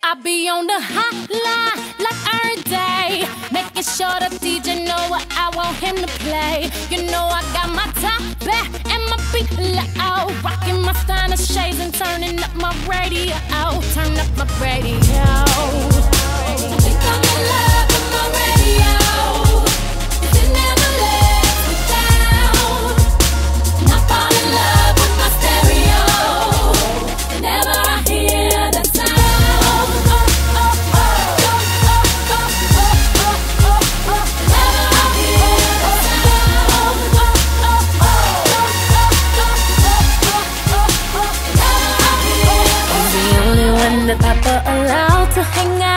I be on the hotline like err'day, making sure the DJ know what I want him to play. You know I got my top back and my feet loud, rocking my stunna shades and turning up my radio. Turn up my radio. I think I'm in love with my radio, 'cause it never lets me down. And I fall in love with my stereo whenever I hear that sound. The papa allowed to hang out.